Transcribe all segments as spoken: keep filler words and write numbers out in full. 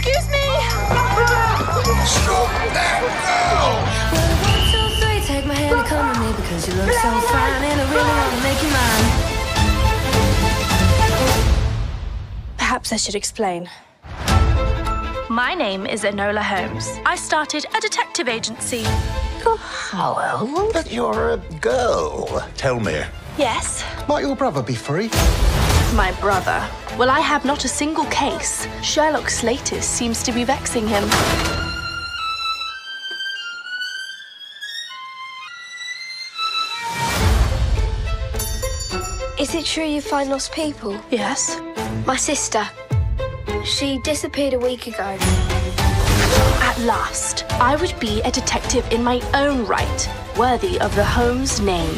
Excuse me! Stop that girl! One, two, three, take my hand and come with me because you look so fine and I really want to make you mine. Perhaps I should explain. My name is Enola Holmes. I started a detective agency. Hello, but you're a girl. Tell me, Yes, might your brother be free? my brother. Well, I have not a single case. Sherlock's latest seems to be vexing him. Is it true you find lost people? Yes? My sister. She disappeared a week ago. At last, I would be a detective in my own right, worthy of the Holmes name.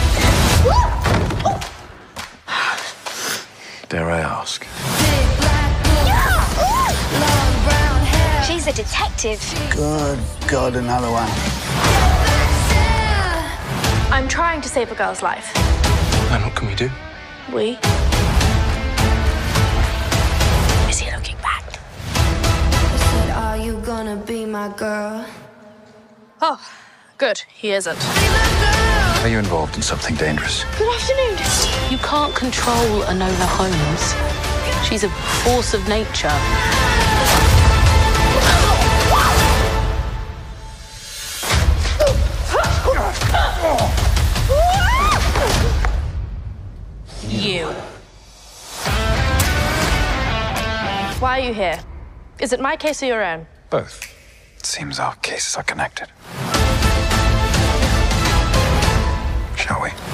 Dare I ask? She's a detective. Good God, another one. I'm trying to save a girl's life. And what can we do? We? Is he looking back? I said, are you gonna be my girl? Oh, good. He isn't. Are you involved in something dangerous? Good afternoon. You can't control Enola Holmes. She's a force of nature. You. Why are you here? Is it my case or your own? Both. It seems our cases are connected. Shall we?